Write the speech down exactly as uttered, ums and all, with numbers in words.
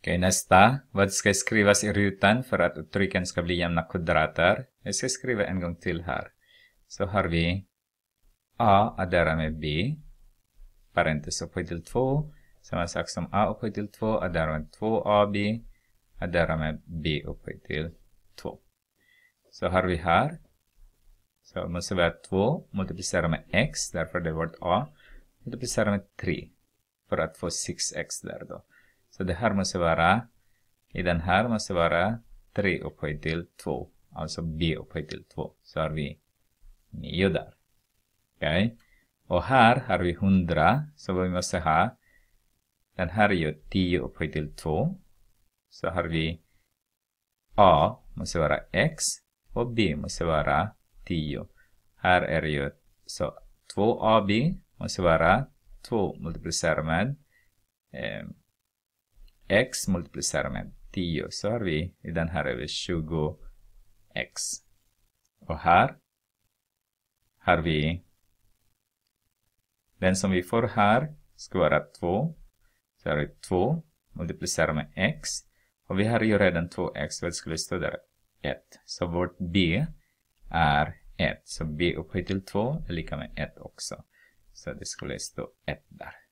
Okej, nästa. Vad ska skrivas i rutan för att uttrycken ska bli jämna kvadrater? Jag ska skriva en gång till här. Så har vi A addera med B. Parentes upphöjt till två. Samma sak som A upphöjt till två. Addera med två A B. Addera med B upphöjt till två. Så har vi här. Så måste vi ha två. Multiplicera med x. Därför det är vårt A. Multiplicera med tre. För att få sex x där då. Så det här måste vara. I den här måste vara tre upphöjt till två. Alltså B upphöjt till två. Så har vi nio där. Okej. Okay. Och här har vi hundra. Så vi måste ha. Den här är ju tio upphöjt till två. Så har vi A måste vara x. Och B måste vara tio. Här är det ju så två A B måste vara två multiplicerat med eh, x multiplicerat med tio. Så har vi i den här är vi tjugo x. Och här har vi den som vi får här ska vara två. Så har vi två multiplicerat med x. Och vi har ju redan två x. Vad skulle stå där? ett. Så vårt B är ett. Så B upphöjt till två är lika med ett också. Så det skulle stå ett där.